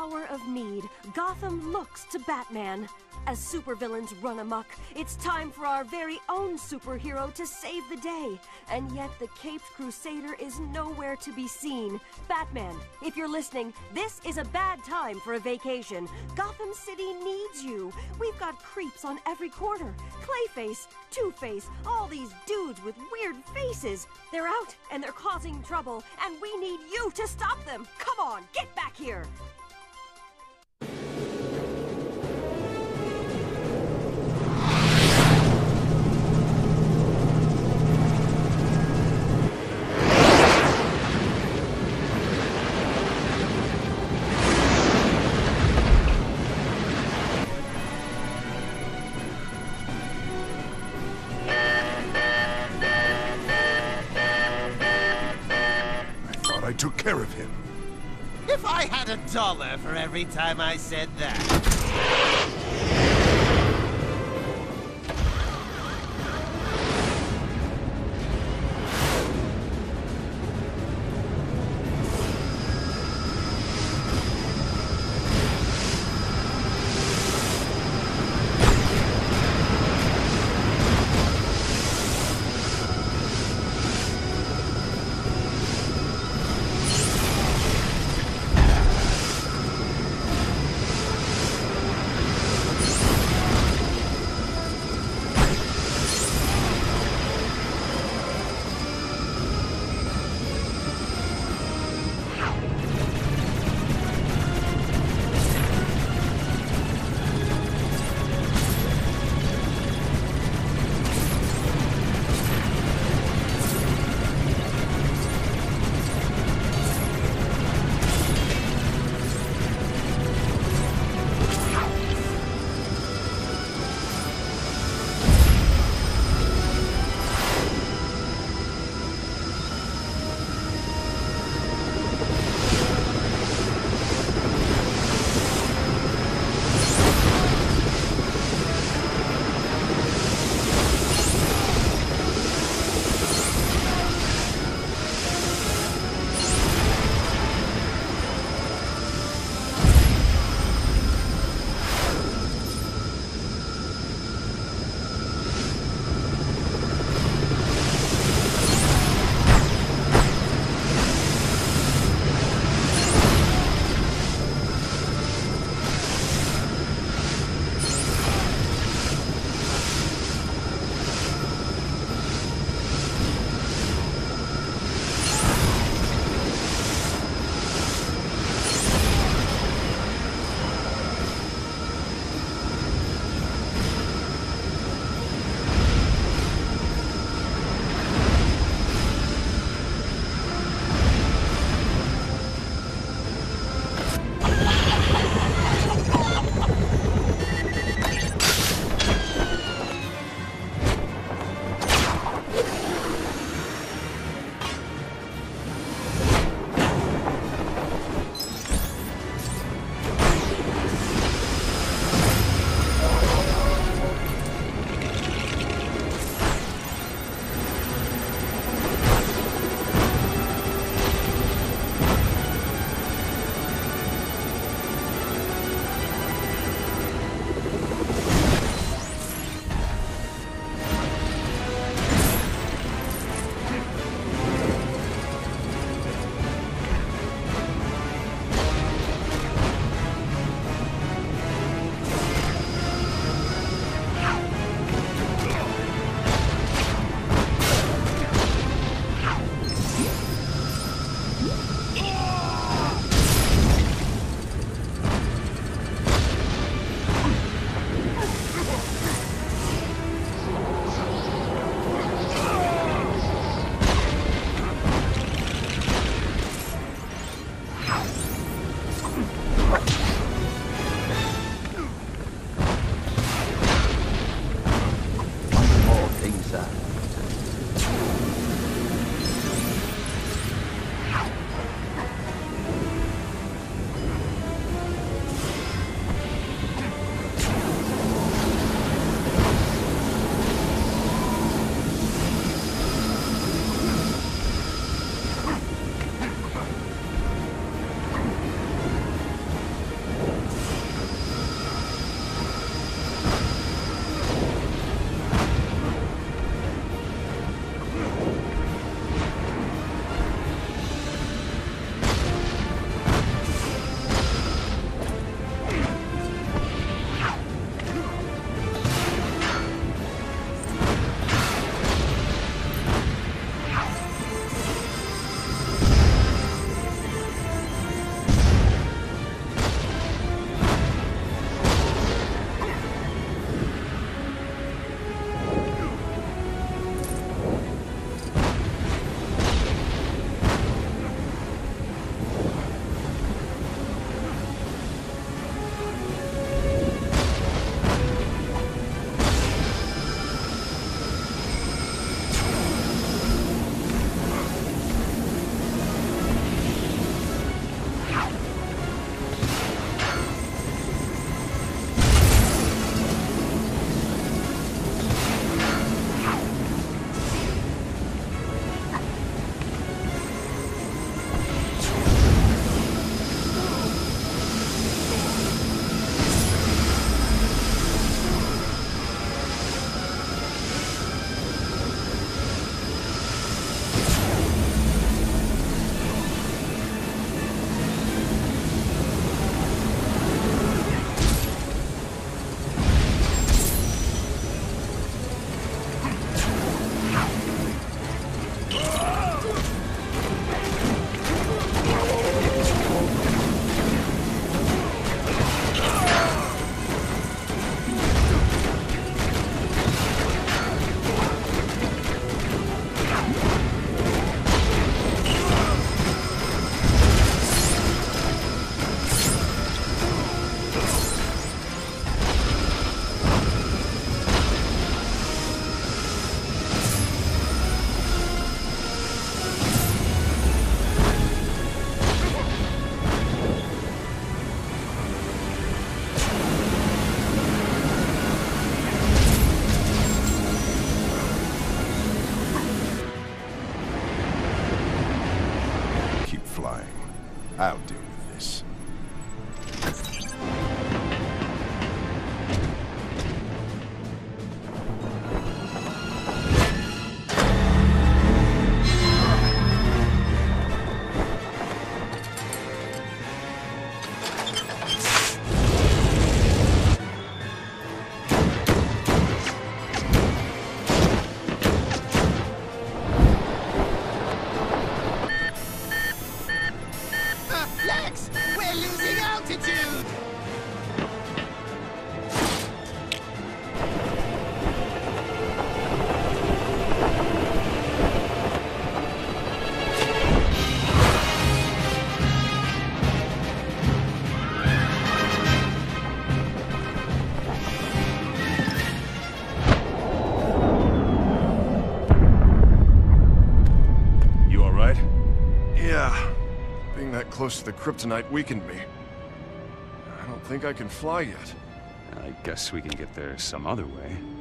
hour of need, Gotham looks to Batman. As supervillains run amok, it's time for our very own superhero to save the day. And yet the Caped Crusader is nowhere to be seen. Batman, if you're listening, this is a bad time for a vacation. Gotham City needs you. We've got creeps on every corner. Clayface, Two-Face, all these dudes with weird faces. They're out and they're causing trouble, and we need you to stop them. Come on, get back here. I took care of him. If I had $1 for every time I said that. I'll deal with this. Lex, we're losing altitude! You all right? Yeah. Being that close to the kryptonite weakened me. I don't think I can fly yet. I guess we can get there some other way.